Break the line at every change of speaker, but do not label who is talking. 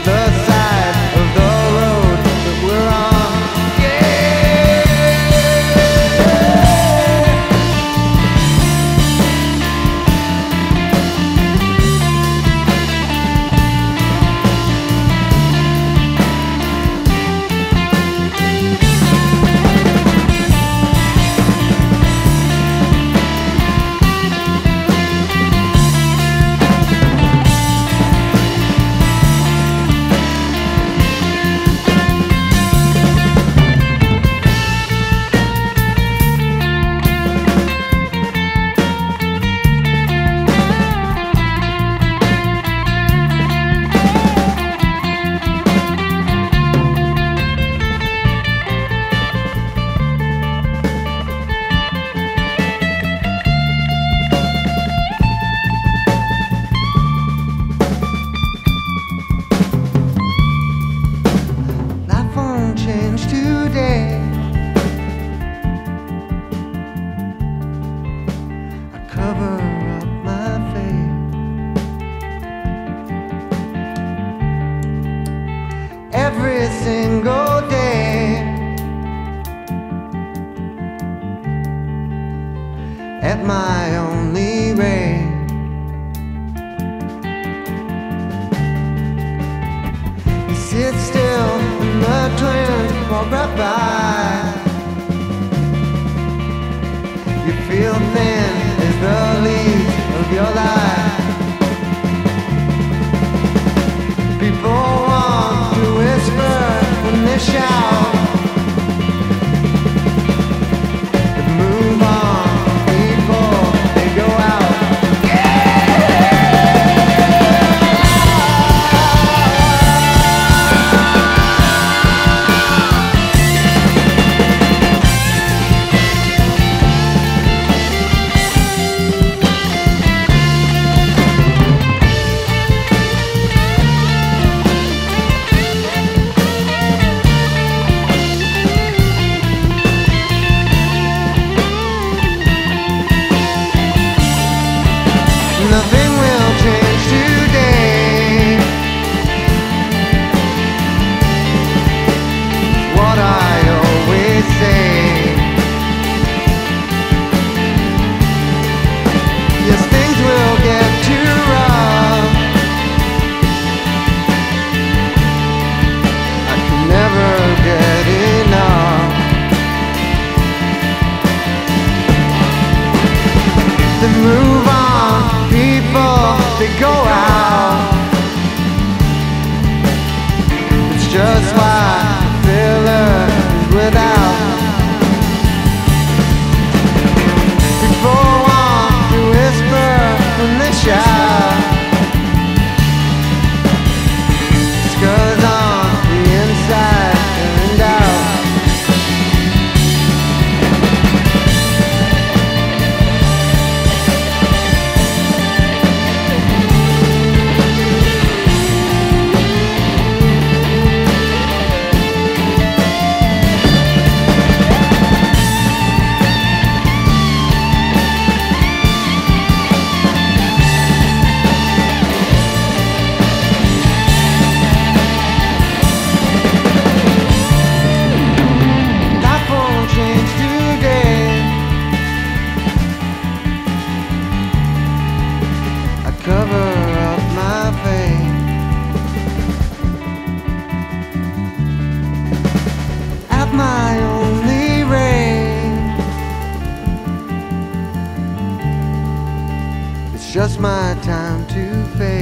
the side of the road that we're on. Today I cover up my face. Every single day at my only rate. You sit still in the twins walk right by. You feel thin as the leaves of your life. People want to whisper when they shout, but move on, people, they go out. Nothing will change today. What I always say. Yes, things will get too rough. I can never get enough. Then move on. People, they go out. It's just why the filler is without. People want to whisper when they shout. It's 'cause on the inside they're in doubt. Cover up my face at my only rate. It's just my time to fade.